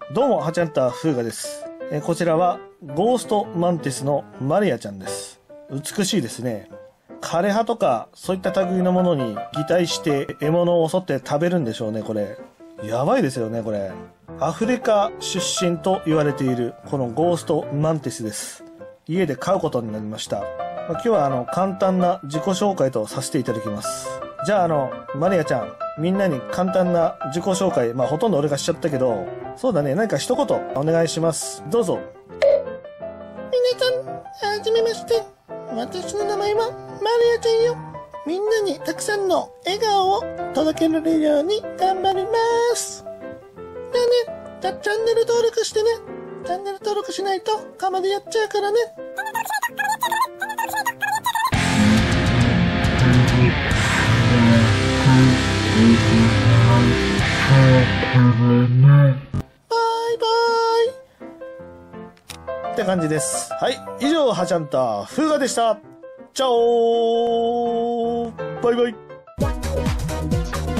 どうも、ハチャンターフーガです。こちらは、ゴーストマンティスのマリアちゃんです。美しいですね。枯葉とか、そういった類のものに擬態して獲物を襲って食べるんでしょうね、これ。やばいですよね、これ。アフリカ出身と言われている、このゴーストマンティスです。家で飼うことになりました。今日は簡単な自己紹介とさせていただきます。じゃあマリアちゃん、みんなに簡単な自己紹介、ほとんど俺がしちゃったけど、そうだね、何か一言お願いします。どうぞ。 皆さん、はじめまして。私の名前はマリアちゃんよ。みんなにたくさんの笑顔を届けられるように頑張ります。チャンネル登録してね。チャンネル登録しないとカマでやっちゃうからね。バイバイって感じです。はい、以上、ハチャンターフーガでした。チャオーバイバイ。